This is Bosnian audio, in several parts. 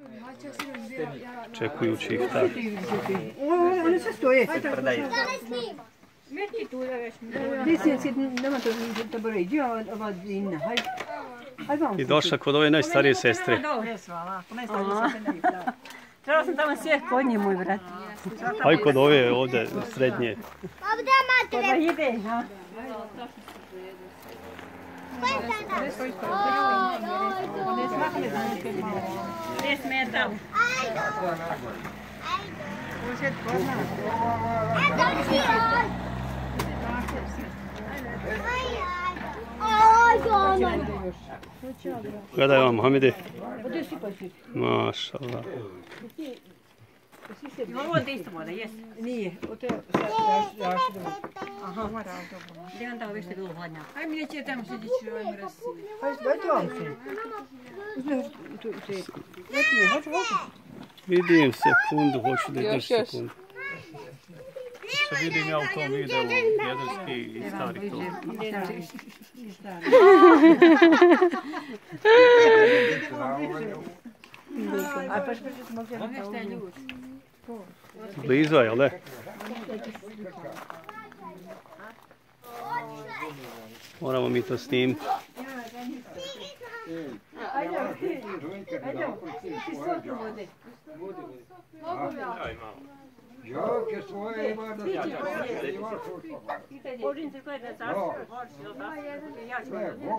čekujući ih tako. One sve stoje. I došla kod ove najstarije sestre. Trebala sam tamo sjeti kod nje, moj brat. A i kod ove ovdje srednje. Kod ide, ha? Gdje smetao? Gledaj vam, Hamide. Maša Allah. Ovo je isto voda, jes? Nije, to je rašidno. Aha, gdje vam tamo više bilo hladnja? Aj mi neće tamo sedići, ovaj mi rasi. Dajte vam se. Vidim sekundu, hoću da ideš sekundu. Što vidim ja u tom videu, jedrski i stari to. Blizu je, jel ne? Moramo mi to snimiti. Joke svoje ima da se ima Pođite koje da zašto, ja ću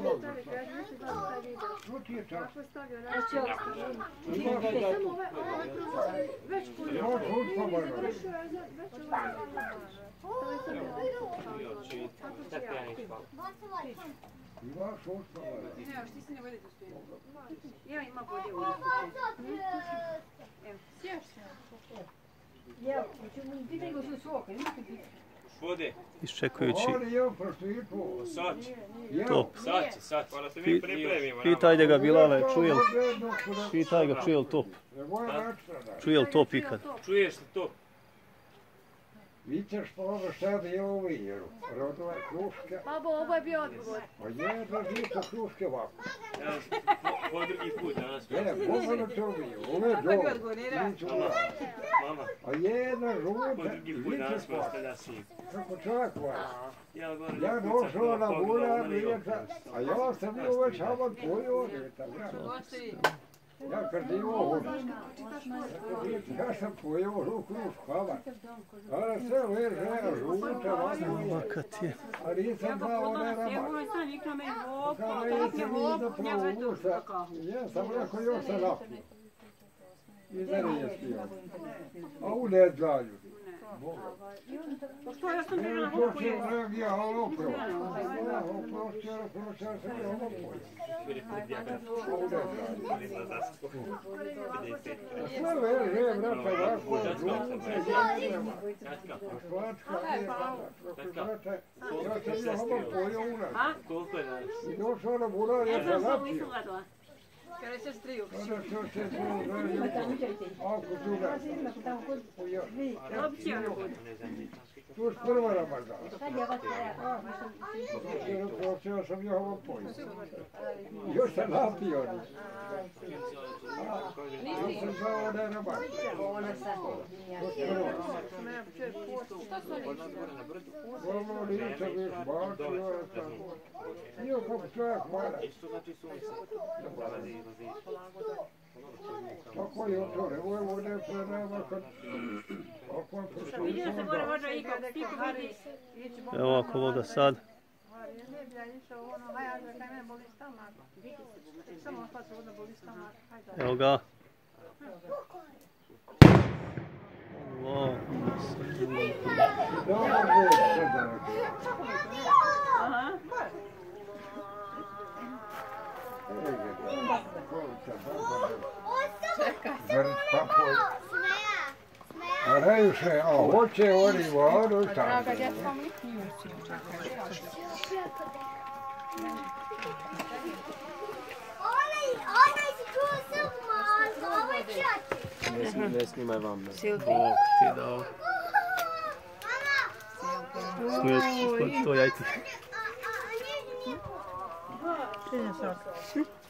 Iščekujući top. Pitaj ga Bilale, pitaj ga čuje li top. Čuje li top ikad? Čuješ li top? Vićeš pa ono sad je u Vinjeru, rodila je kruške. Babo, ovo je bio odgovor. Pa je da žito kruške ovako. Ovo drugi put danas. Ne, pogledaj to bio, ovo je dobro. Mama. A jedna žuta, Ovo drugi put danas me ostavlja sin. kako čovjek vas. Ja došao na bunar, a ja sam bio već amat tvojio djeta. Ja kad imao ja sam pojeo krušku, hvala. Ali sve leže, žute, vanuje. A nisam dao one ramak. Kada nisam nije zapravo usta, ja sam rekao još se napio. I da nije spio. A u ne džalju. Što ja sam bila na To će reagija, ali opravo. Oprostio, sam je ovo pojel. Sve leže, vrata, ovako, žute, jednema. Slačka, brate, ja sam je ovo pojel u nas. Koliko je danas? I došao na bunar, ja sam napio. Kada se striju. Kada što se striju, ako tu da. Tu je prva Ramazan. Prosio sam je ovo pojel. Još sam napio. Još sam znao da je Ramazan. Ovo nisam još bacio. Nije kako čovjek mara. Tako je otvore, ovo je ovdje predava kad... Evo ako voda sad. Evo ga. Wow. Rejuše, a hoće oni vodu tamo. Ne snimaj vam. Bog ti dao. Smiješ to jajti.